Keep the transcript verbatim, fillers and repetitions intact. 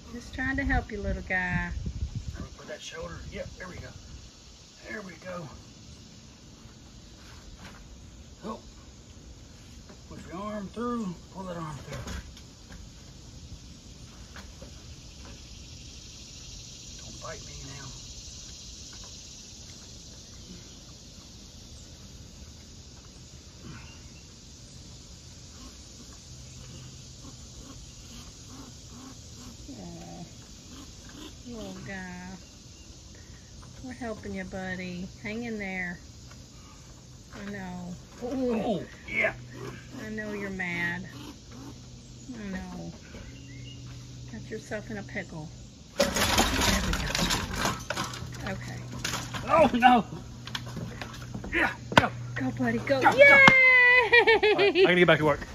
Just trying to help you, little guy. Put that shoulder. Yep, there we go. There we go. Oh. Push your arm through. Pull that arm through. Don't bite me now. Oh, little guy. We're helping you, buddy. Hang in there. I know. Ooh. Oh, yeah. I know you're mad. I know. Got yourself in a pickle. There we go. Okay. Oh, no. Yeah, go. Go, buddy, go. Go, Yay! Go. Right, I gotta get back to work.